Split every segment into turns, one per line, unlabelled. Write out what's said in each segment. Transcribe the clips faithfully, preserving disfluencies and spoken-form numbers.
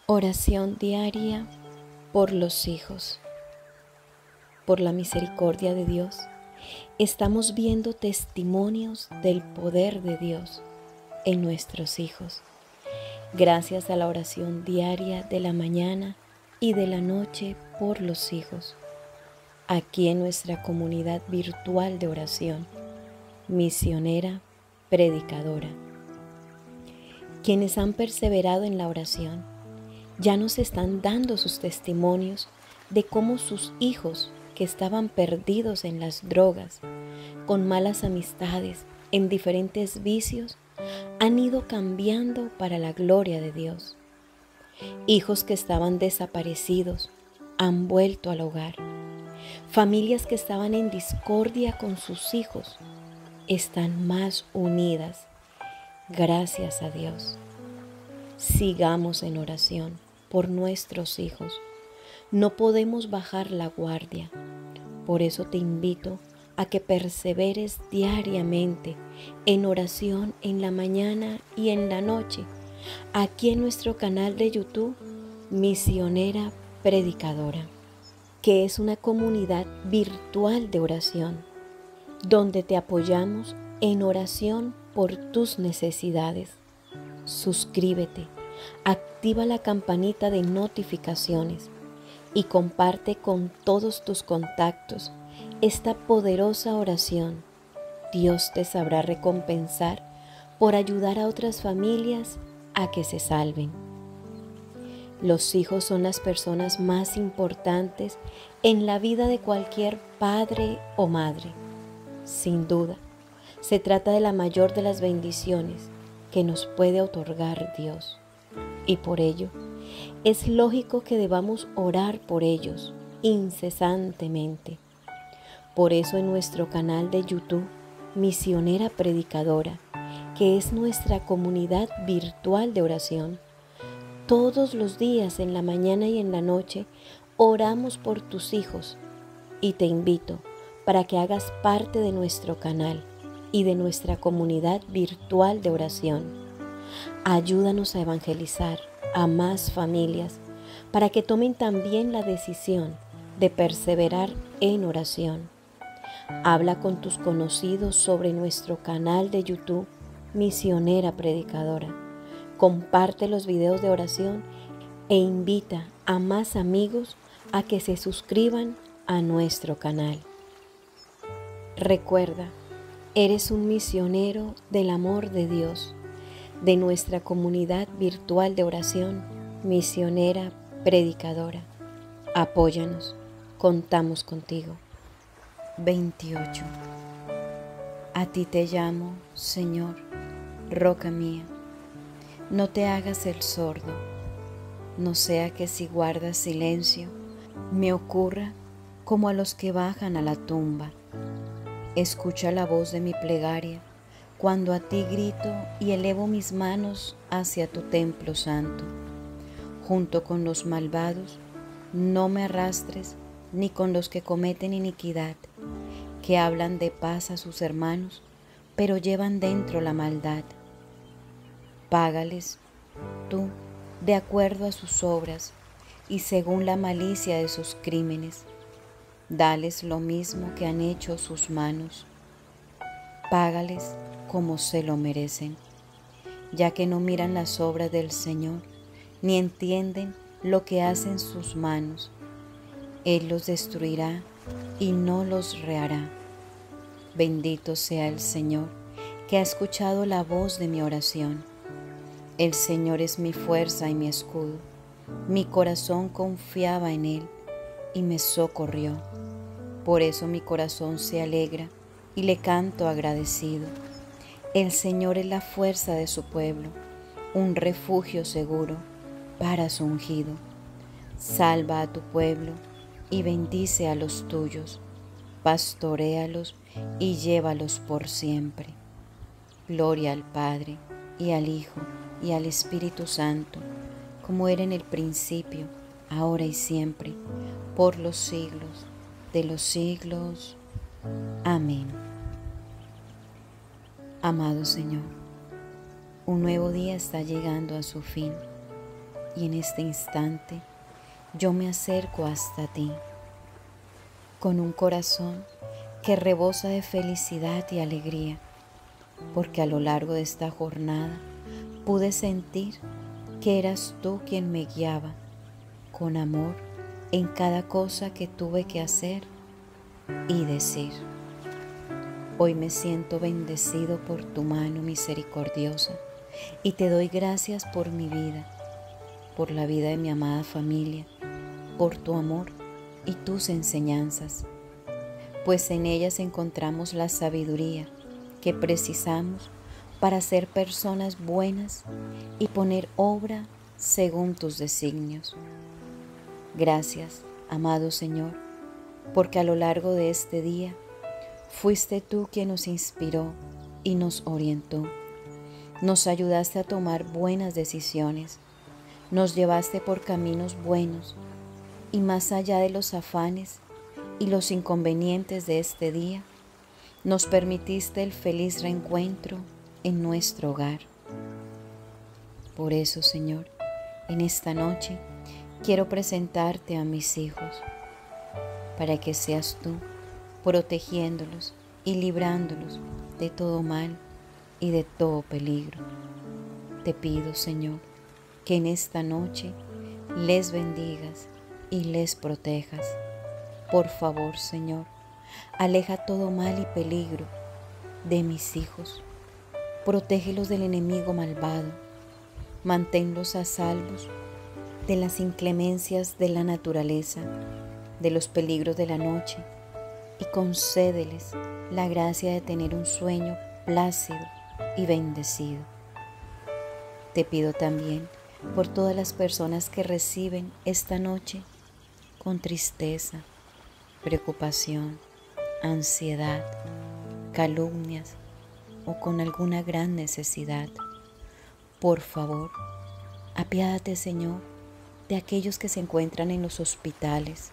Oración diaria por los hijos. Por la misericordia de Dios, estamos viendo testimonios del poder de Dios en nuestros hijos. Gracias a la oración diaria de la mañana y de la noche por los hijos. Aquí en nuestra comunidad virtual de oración, misionera, predicadora. Quienes han perseverado en la oración ya nos están dando sus testimonios de cómo sus hijos que estaban perdidos en las drogas, con malas amistades, en diferentes vicios, han ido cambiando para la gloria de Dios. Hijos que estaban desaparecidos han vuelto al hogar. Familias que estaban en discordia con sus hijos están más unidas. Gracias a Dios. Sigamos en oración por nuestros hijos. No podemos bajar la guardia. Por eso te invito a que perseveres diariamente en oración en la mañana y en la noche, aquí en nuestro canal de YouTube, Misionera Predicadora, que es una comunidad virtual de oración, donde te apoyamos en oración por tus necesidades. Suscríbete, activa la campanita de notificaciones y comparte con todos tus contactos esta poderosa oración. Dios te sabrá recompensar por ayudar a otras familias a que se salven. Los hijos son las personas más importantes en la vida de cualquier padre o madre. Sin duda, se trata de la mayor de las bendiciones que nos puede otorgar Dios. Y por ello, es lógico que debamos orar por ellos incesantemente. Por eso en nuestro canal de YouTube, Misionera Predicadora, que es nuestra comunidad virtual de oración, todos los días en la mañana y en la noche oramos por tus hijos y te invito para que hagas parte de nuestro canal y de nuestra comunidad virtual de oración. Ayúdanos a evangelizar a más familias para que tomen también la decisión de perseverar en oración. Habla con tus conocidos sobre nuestro canal de YouTube, Misionera Predicadora. Comparte los videos de oración e invita a más amigos a que se suscriban a nuestro canal. Recuerda, eres un misionero del amor de Dios, de nuestra comunidad virtual de oración, Misionera Predicadora. Apóyanos, contamos contigo. veintiocho. A ti te llamo, Señor, roca mía. No te hagas el sordo, no sea que si guardas silencio, me ocurra como a los que bajan a la tumba. Escucha la voz de mi plegaria, cuando a ti grito y elevo mis manos hacia tu templo santo. Junto con los malvados, no me arrastres, ni con los que cometen iniquidad, que hablan de paz a sus hermanos, pero llevan dentro la maldad. Págales tú de acuerdo a sus obras y según la malicia de sus crímenes. Dales lo mismo que han hecho sus manos. Págales como se lo merecen, ya que no miran las obras del Señor, ni entienden lo que hacen sus manos. Él los destruirá y no los rehará. Bendito sea el Señor, que ha escuchado la voz de mi oración. El Señor es mi fuerza y mi escudo. Mi corazón confiaba en Él y me socorrió. Por eso mi corazón se alegra y le canto agradecido. El Señor es la fuerza de su pueblo, un refugio seguro para su ungido. Salva a tu pueblo y bendice a los tuyos. Pastoréalos y llévalos por siempre. Gloria al Padre, y al Hijo, y al Espíritu Santo, como era en el principio, ahora y siempre, por los siglos de los siglos. Amén. Amado Señor, un nuevo día está llegando a su fin y en este instante yo me acerco hasta ti con un corazón que rebosa de felicidad y alegría, porque a lo largo de esta jornada pude sentir que eras tú quien me guiaba con amor en cada cosa que tuve que hacer y decir. Hoy me siento bendecido por tu mano misericordiosa y te doy gracias por mi vida, por la vida de mi amada familia, por tu amor y tus enseñanzas, pues en ellas encontramos la sabiduría que precisamos para ser personas buenas y poner obra según tus designios. Gracias, amado Señor, porque a lo largo de este día fuiste tú quien nos inspiró y nos orientó. Nos ayudaste a tomar buenas decisiones, nos llevaste por caminos buenos y más allá de los afanes y los inconvenientes de este día, nos permitiste el feliz reencuentro en nuestro hogar. Por eso, Señor, en esta noche quiero presentarte a mis hijos, para que seas tú protegiéndolos y librándolos de todo mal y de todo peligro. Te pido, Señor, que en esta noche les bendigas y les protejas. Por favor, Señor, aleja todo mal y peligro de mis hijos. Protégelos del enemigo malvado. Manténlos a salvos de las inclemencias de la naturaleza, de los peligros de la noche, y concédeles la gracia de tener un sueño plácido y bendecido. Te pido también por todas las personas que reciben esta noche con tristeza, preocupación, ansiedad, calumnias o con alguna gran necesidad. Por favor, apiádate, Señor, de aquellos que se encuentran en los hospitales,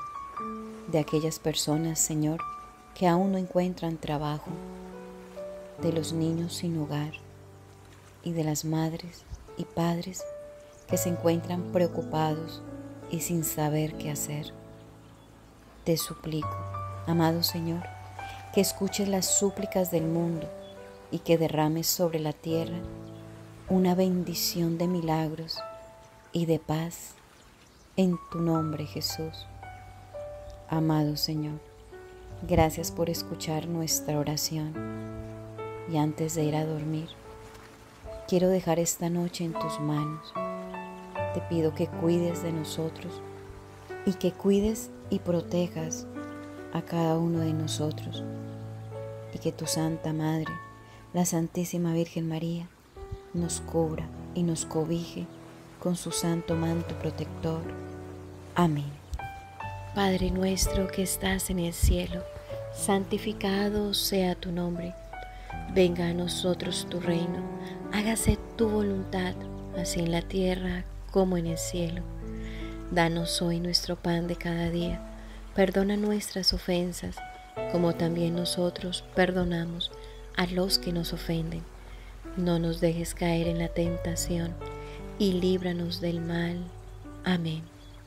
de aquellas personas, Señor, que aún no encuentran trabajo, de los niños sin hogar y de las madres y padres que se encuentran preocupados y sin saber qué hacer. Te suplico, amado Señor, que escuches las súplicas del mundo y que derrames sobre la tierra una bendición de milagros y de paz en tu nombre, Jesús. Amado Señor, gracias por escuchar nuestra oración. Y antes de ir a dormir, quiero dejar esta noche en tus manos. Te pido que cuides de nosotros y que cuides y protejas a cada uno de nosotros, y que tu Santa Madre, la Santísima Virgen María, nos cubra y nos cobije con su santo manto protector. Amén. Padre nuestro que estás en el cielo, santificado sea tu nombre. Venga a nosotros tu reino, hágase tu voluntad, así en la tierra como en el cielo. Danos hoy nuestro pan de cada día. Perdona nuestras ofensas, como también nosotros perdonamos a los que nos ofenden. No nos dejes caer en la tentación y líbranos del mal. Amén.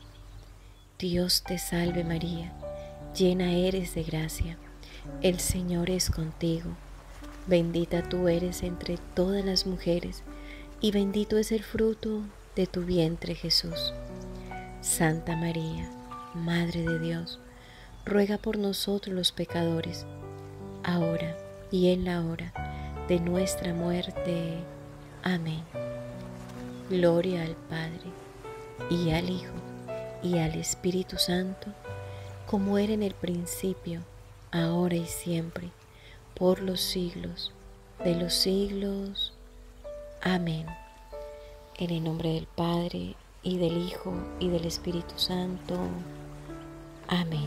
Dios te salve María, llena eres de gracia. El Señor es contigo. Bendita tú eres entre todas las mujeres, y bendito es el fruto de tu vientre, Jesús. Santa María, Madre de Dios, ruega por nosotros los pecadores, ahora y en la hora de nuestra muerte. Amén. Gloria al Padre, y al Hijo, y al Espíritu Santo, como era en el principio, ahora y siempre, por los siglos de los siglos. Amén. En el nombre del Padre, y del Hijo, y del Espíritu Santo. Amén.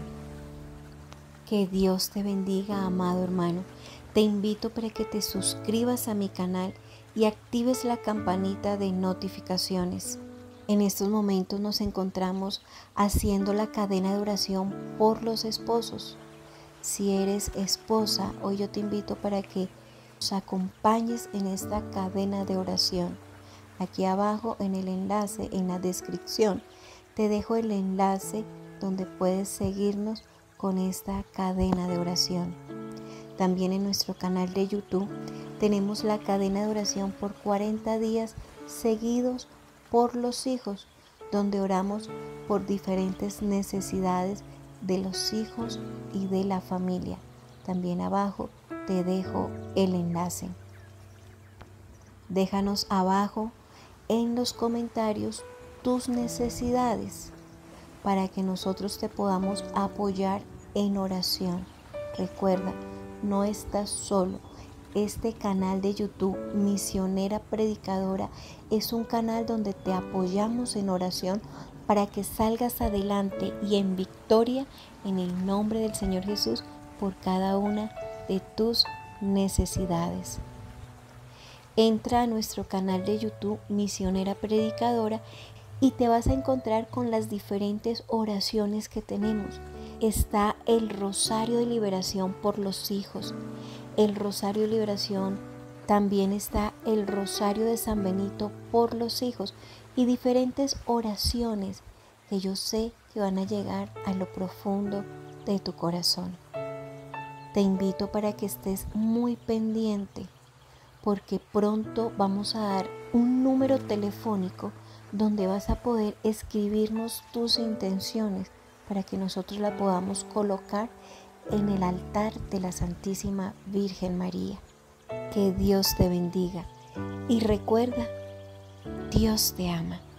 Que Dios te bendiga, amado hermano. Te invito para que te suscribas a mi canal y actives la campanita de notificaciones. En estos momentos nos encontramos haciendo la cadena de oración por los esposos. Si eres esposa, hoy yo te invito para que nos acompañes en esta cadena de oración, Aquí abajo en el enlace, en la descripción, te dejo el enlace donde puedes seguirnos con esta cadena de oración. También en nuestro canal de YouTube tenemos la cadena de oración por cuarenta días seguidos por los hijos, donde oramos por diferentes necesidades de los hijos y de la familia. También abajo te dejo el enlace. Déjanos abajo en los comentarios tus necesidades para que nosotros te podamos apoyar en oración. Recuerda, no estás solo. Este canal de YouTube, Misionera Predicadora, es un canal donde te apoyamos en oración para que salgas adelante y en victoria en el nombre del Señor Jesús por cada una de tus necesidades. Entra a nuestro canal de YouTube Misionera Predicadora y te vas a encontrar con las diferentes oraciones que tenemos. Está el Rosario de Liberación por los hijos, el Rosario de Liberación, también está el Rosario de San Benito por los hijos y diferentes oraciones que yo sé que van a llegar a lo profundo de tu corazón. Te invito para que estés muy pendiente, porque pronto vamos a dar un número telefónico donde vas a poder escribirnos tus intenciones para que nosotros la podamos colocar en el altar de la Santísima Virgen María. Que Dios te bendiga y recuerda, Dios te ama.